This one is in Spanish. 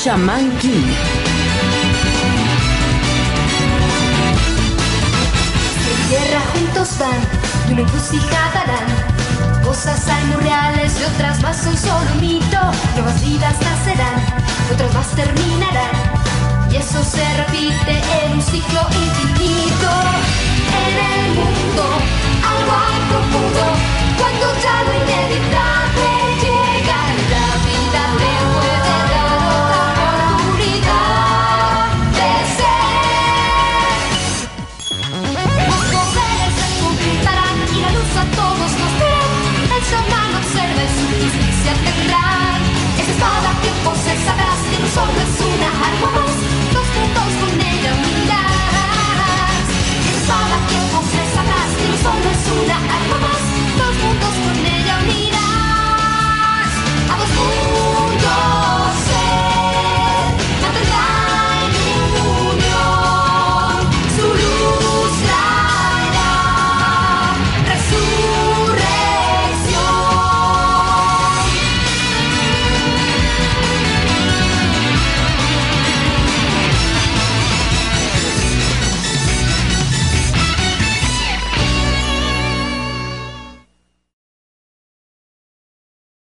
Shaman King. En tierra juntos van, y una encrucijada harán. Cosas hay muy reales y otras más son solo un mito. Nuevas vidas nacerán, otras más terminarán. Y eso se repite en un ciclo infinito. En el mundo, algo hay profundo, cuando ya no hay